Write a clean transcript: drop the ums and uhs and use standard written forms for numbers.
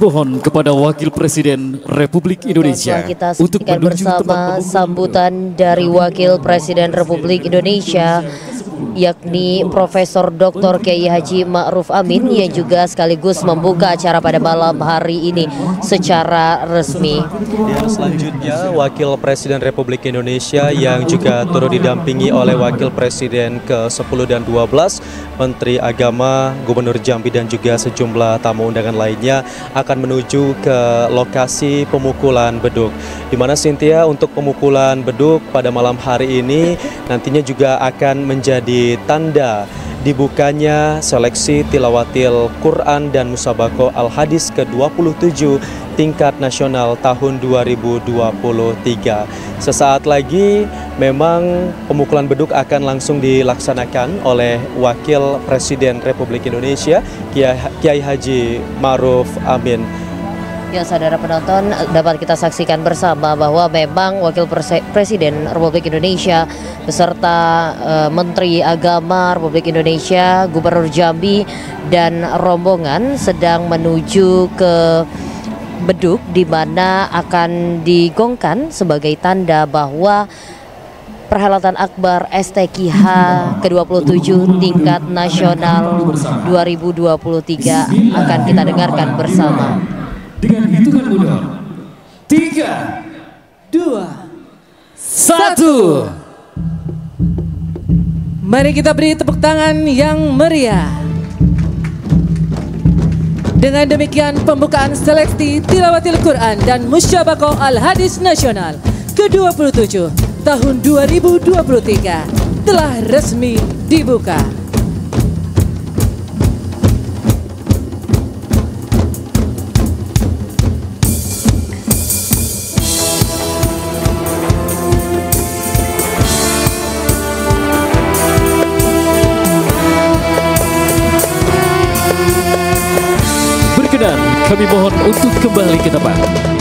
mohon kepada Wakil Presiden Republik Indonesia kita untuk saksikan menuju tempat bersama pembukaan. sambutan dari Wakil Presiden Republik Indonesia, yakni Profesor Dr. Kiai Haji Ma'ruf Amin, yang juga sekaligus membuka acara pada malam hari ini secara resmi. Dan selanjutnya Wakil Presiden Republik Indonesia yang juga turut didampingi oleh Wakil Presiden ke-10 dan 12, Menteri Agama, Gubernur Jambi dan juga sejumlah tamu undangan lainnya akan menuju ke lokasi pemukulan beduk. Di mana Cynthia, untuk pemukulan beduk pada malam hari ini nantinya juga akan menjadi tanda dibukanya seleksi tilawatil Quran dan Musabaqah Al-Hadis ke-27 tingkat nasional tahun 2023. Sesaat lagi memang pemukulan beduk akan langsung dilaksanakan oleh Wakil Presiden Republik Indonesia Kiai Haji Ma'ruf Amin. Ya, saudara penonton, dapat kita saksikan bersama bahwa memang Wakil Presiden Republik Indonesia beserta Menteri Agama Republik Indonesia, Gubernur Jambi dan rombongan sedang menuju ke beduk, di mana akan digongkan sebagai tanda bahwa perhelatan akbar STQH ke-27 tingkat nasional 2023 akan kita dengarkan bersama. Dengan hitungan mundur 3, 2, 1. Mari kita beri tepuk tangan yang meriah. Dengan demikian pembukaan seleksi tilawatil Quran dan Musabaqah Al-Hadis Nasional ke-27 tahun 2023 telah resmi dibuka. Berkenan kami mohon untuk kembali ke tempat.